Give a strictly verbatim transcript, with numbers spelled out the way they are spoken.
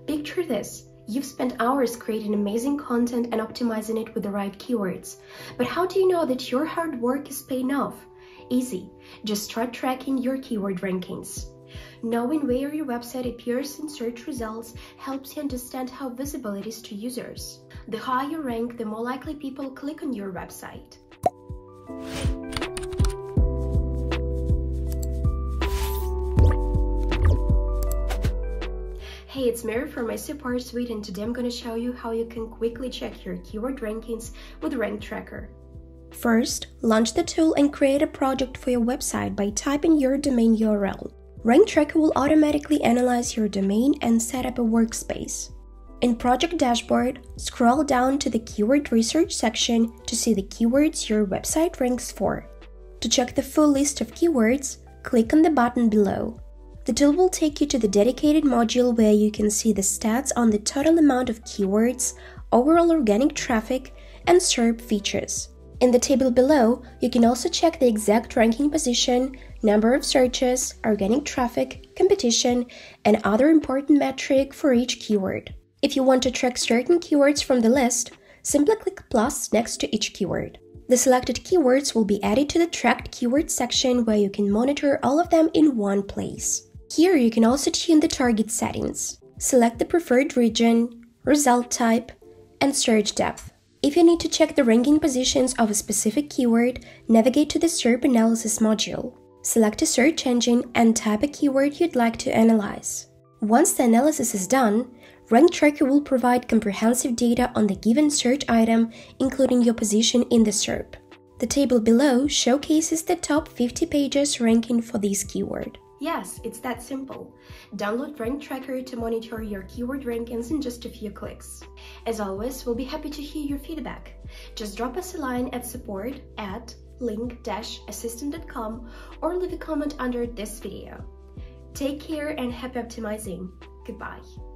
Picture this. You've spent hours creating amazing content and optimizing it with the right keywords. But how do you know that your hard work is paying off? Easy. Just start tracking your keyword rankings. Knowing where your website appears in search results helps you understand how visible it is to users. The higher you rank, the more likely people click on your website. Hey, it's Mary from my PowerSuite, and today I'm going to show you how you can quickly check your keyword rankings with Rank Tracker. First, launch the tool and create a project for your website by typing your domain U R L. Rank Tracker will automatically analyze your domain and set up a workspace. In Project Dashboard, scroll down to the Keyword Research section to see the keywords your website ranks for. To check the full list of keywords, click on the button below. The tool will take you to the dedicated module where you can see the stats on the total amount of keywords, overall organic traffic, and S E R P features. In the table below, you can also check the exact ranking position, number of searches, organic traffic, competition, and other important metric for each keyword. If you want to track certain keywords from the list, simply click plus next to each keyword. The selected keywords will be added to the Tracked Keywords section where you can monitor all of them in one place. Here you can also tune the target settings. Select the preferred region, result type, and search depth. If you need to check the ranking positions of a specific keyword, navigate to the S E R P Analysis module. Select a search engine and type a keyword you'd like to analyze. Once the analysis is done, Rank Tracker will provide comprehensive data on the given search item, including your position in the S E R P. The table below showcases the top fifty pages ranking for this keyword. Yes, it's that simple. Download Rank Tracker to monitor your keyword rankings in just a few clicks. As always, we'll be happy to hear your feedback. Just drop us a line at support at link dash assistant dot com or leave a comment under this video. Take care and happy optimizing. Goodbye.